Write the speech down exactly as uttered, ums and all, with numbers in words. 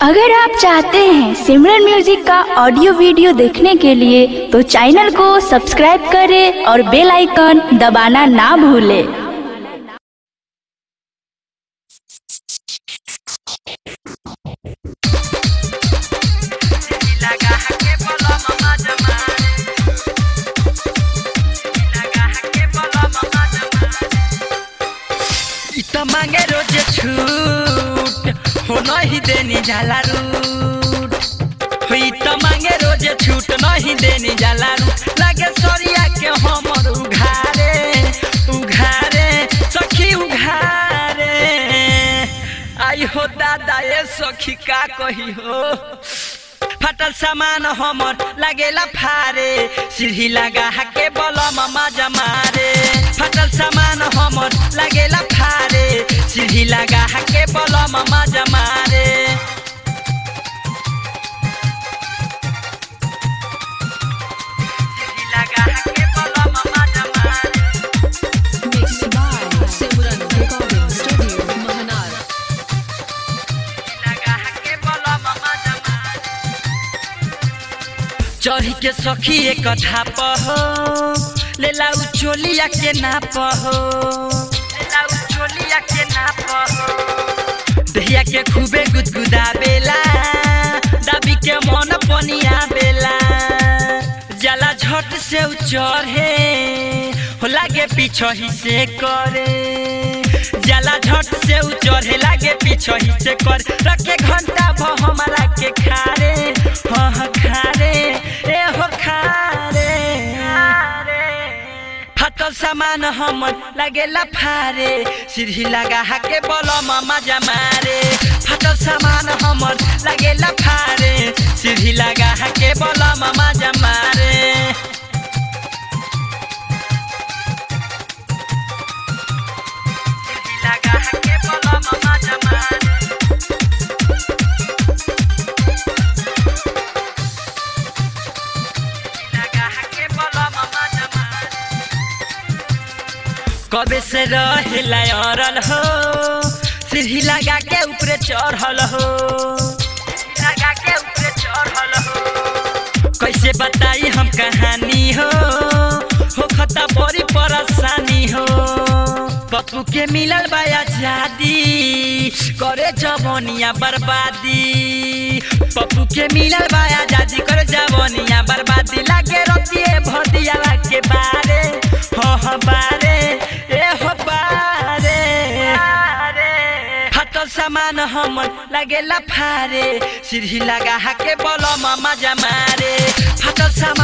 अगर आप चाहते हैं सिमरन म्यूजिक का ऑडियो वीडियो देखने के लिए तो चैनल को सब्सक्राइब करें और बेल आइकन दबाना ना भूलें। मांगे रोज छूट हो नहीं देनी जाला रूट हुई तो मांगे रोज छूट नहीं देनी जाला रूट लगे सरिया के हमर उघारे उघारे सखी उघारे आई हो दादा ये सखी का कही हो फटल सामान हमर लगेला फारे सीढ़ी लगा के बलम मजा मारे फटल सामान हमर लगेला फारे सीढ़ी लगा के बलम मजा मारे सीढ़ी लगा के बलम मजा मारे Mixed by Simran Recording Studio, Mahanar. लगा के बलम मजा मारे चढ़ी के सखी एक ठाप हो ले लाउ चोलिया के नाप हो ले लाउ चोलिया के नाप हो दहिया के खूबे गुदगुदा बेला दाबी के मन पनिया बेला जला झट से चढ़े हो लागे पीछे ही से करे जला झट से चढ़े लागे पीछे ही से कर रखे घंटा भ हमारा के खारे हाँ हाँ खारे ए हो खारे फटल सामान हमर लगेला फारे सीढ़ी लगा के बलम मजा मारे फटल सामान हमर लगेला फारे सीढ़ी लगा के बलम मजा मारे सीढ़ी लगा के बलम मजा मारे लगा के बलम मजा मारे कबे से रहेला अरल हो सीढ़ी लगा के ऊपर चढ़ल हो लगा के ऊपर चढ़ल हो कैसे बताई हम कहानी हो हो खता बड़ी परेशानी हो पप्पू के मिलल बा आजादी करे जवनिया बर्बादी पप्पू के मिलल बा आजादी करे जवनिया बर्बादी लागे रतिए भदिया के बारे हो हो बारे ए हो बारे फटल सामान हमर लगेला फारे सीढ़ी लगा के बलम मजा मारे फटल सामान